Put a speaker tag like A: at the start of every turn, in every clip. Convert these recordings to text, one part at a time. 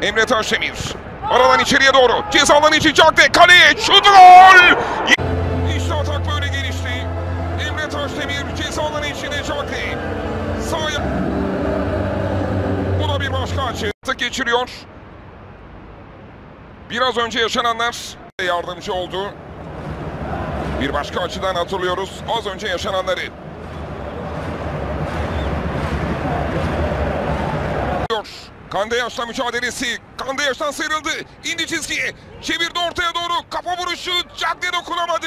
A: Emre Taşdemir. Aradan içeriye doğru. Ceza alanı için Cagney. Kaleye şut, gol! İşte atak böyle gelişti. Emre Taşdemir ceza alanı içine Cagney. Sahaya. Bu da bir başka açı. Geçiriyor. Biraz önce yaşananlar yardımcı oldu. Bir başka açıdan hatırlıyoruz az önce yaşananları. Kandeyaş'la mücadelesi. Kandeyaş'tan sıyrıldı. İndi çizgiye. Çevirdi ortaya doğru. Kafa vuruşu. Cagney dokunamadı.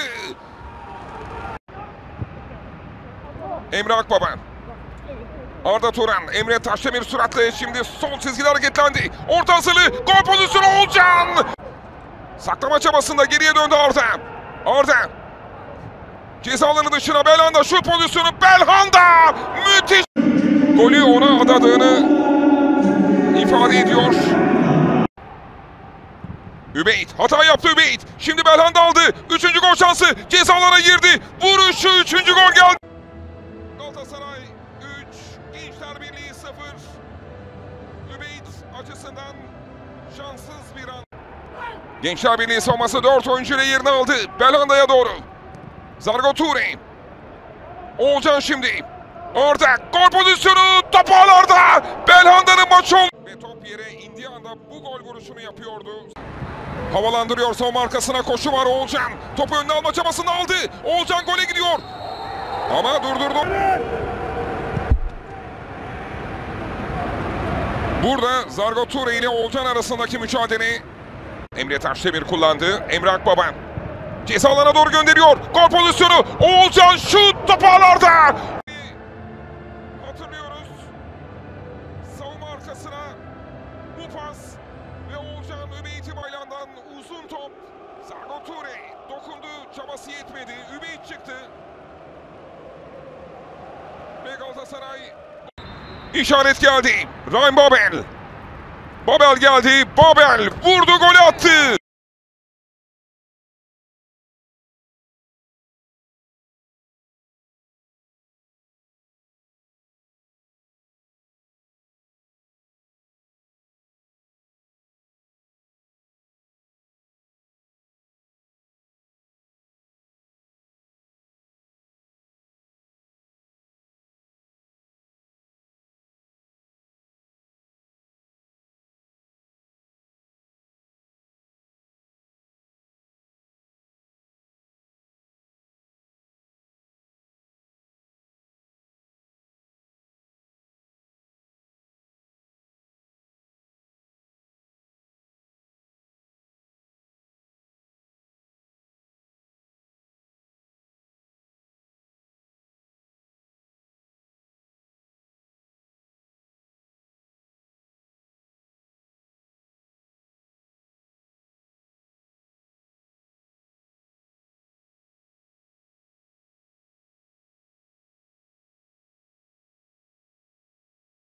A: Emre Akbaba. Arda Turan. Emre Taşdemir süratle şimdi sol çizgide hareketlendi. Orta hazırlığı. Gol pozisyonu Oğulcan. Saklama çabasında geriye döndü Arda. Arda. Ceza alanı dışına Belhanda. Şut pozisyonu Belhanda. Müthiş. Golü ona adadığını ifade ediyor. Übeyt. Hata yaptı Übeyt. Şimdi Belhanda aldı. Üçüncü gol şansı. Ceza alanına girdi. Vuruşu. Üçüncü gol geldi. Galatasaray 3. Gençler Birliği 0. Übeyt açısından şanssız bir an. Gençler Birliği savunması 4 oyuncu ile yerini aldı. Belhanda'ya doğru. Zargo Ture. Oğulcan şimdi. Orada gol pozisyonu. Top ağlarda. Belhanda'nın maçı oldu. Ve top yere indiği anda bu gol vuruşunu yapıyordu. Havalandırıyor, savunma arkasına koşu var Oğulcan. Topu önüne alma çabasını aldı. Oğulcan gole gidiyor. Ama durdurdu. Burada Zargo Ture ile Oğulcan arasındaki mücadele. Emre Taşdemir kullandı. Emre Akbaba. Ceza alana doğru gönderiyor. Gol pozisyonu. Oğulcan şut, top ağlarda. Hatırlıyoruz. Savunma arkasına bu pas ve Oğulcan Übeyt'i Baylan'dan uzun top. Zargo Ture dokundu, çabası yetmedi. Übeyt çıktı. Ve Galatasaray işaret geldi. Ryan Babel. Babel geldi. Babel vurdu, golü attı.